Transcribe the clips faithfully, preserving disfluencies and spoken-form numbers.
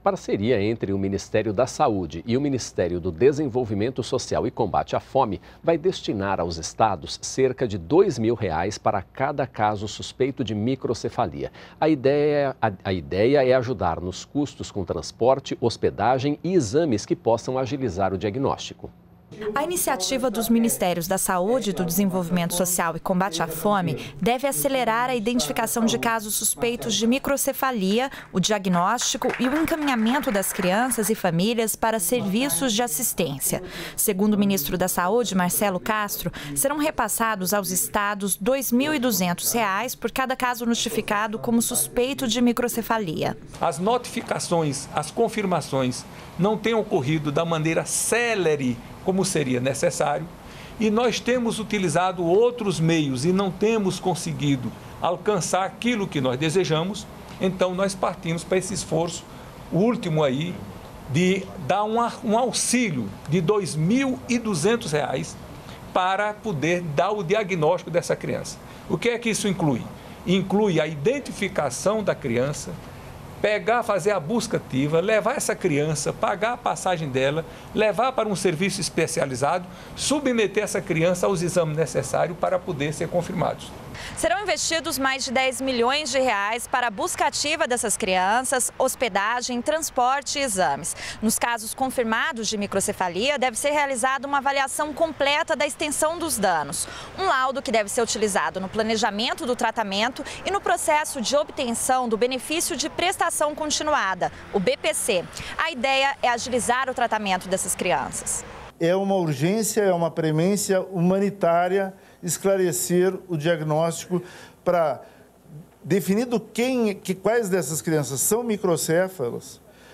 parceria entre o Ministério da Saúde e o Ministério do Desenvolvimento Social e Combate à Fome vai destinar aos estados cerca de dois mil reais para cada caso suspeito de microcefalia. A ideia, a, a ideia é ajudar nos custos com transporte, hospedagem e exames que possam agilizar o diagnóstico. A iniciativa dos Ministérios da Saúde, do Desenvolvimento Social e Combate à Fome deve acelerar a identificação de casos suspeitos de microcefalia, o diagnóstico e o encaminhamento das crianças e famílias para serviços de assistência. Segundo o ministro da Saúde, Marcelo Castro, serão repassados aos estados dois mil e duzentos reais por cada caso notificado como suspeito de microcefalia. As notificações, as confirmações não têm ocorrido da maneira célere como seria necessário, e nós temos utilizado outros meios e não temos conseguido alcançar aquilo que nós desejamos, então nós partimos para esse esforço, o último aí, de dar um, um auxílio de dois mil e duzentos reais para poder dar o diagnóstico dessa criança. O que é que isso inclui? Inclui a identificação da criança, pegar, fazer a busca ativa, levar essa criança, pagar a passagem dela, levar para um serviço especializado, submeter essa criança aos exames necessários para poder ser confirmados. Serão investidos mais de dez milhões de reais para a busca ativa dessas crianças, hospedagem, transporte e exames. Nos casos confirmados de microcefalia, deve ser realizada uma avaliação completa da extensão dos danos. Um laudo que deve ser utilizado no planejamento do tratamento e no processo de obtenção do benefício de prestação continuada, o B P C. A ideia é agilizar o tratamento dessas crianças. É uma urgência, é uma premência humanitária esclarecer o diagnóstico para, definido quem, que, quais dessas crianças são microcéfalas,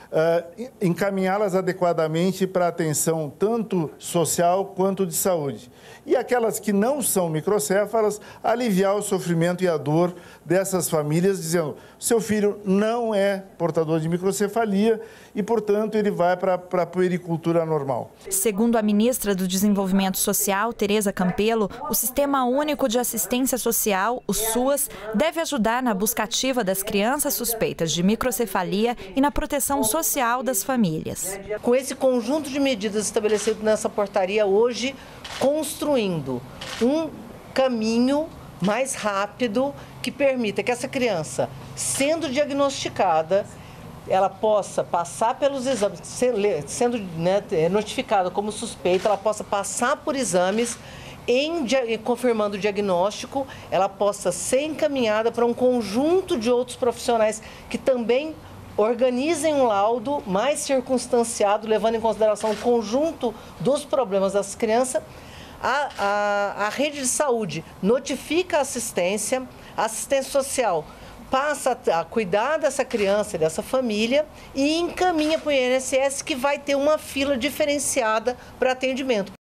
uh, encaminhá-las adequadamente para atenção tanto social quanto de saúde. E aquelas que não são microcéfalas, aliviar o sofrimento e a dor dessas famílias, dizendo, seu filho não é portador de microcefalia e, portanto, ele vai para a puericultura normal. Segundo a ministra do Desenvolvimento Social, Tereza Campelo, o Sistema Único de Assistência Social, o SUAS, deve ajudar na busca ativa das crianças suspeitas de microcefalia e na proteção social das famílias. Com esse conjunto de medidas estabelecido nessa portaria hoje, construindo um caminho mais rápido que permita que essa criança, sendo diagnosticada, ela possa passar pelos exames, sendo né, notificada como suspeita, ela possa passar por exames, em, confirmando o diagnóstico, ela possa ser encaminhada para um conjunto de outros profissionais que também organizem um laudo mais circunstanciado, levando em consideração o conjunto dos problemas das crianças. A, a, a rede de saúde notifica a assistência, a assistência social passa a cuidar dessa criança e dessa família e encaminha para o I N S S, que vai ter uma fila diferenciada para atendimento.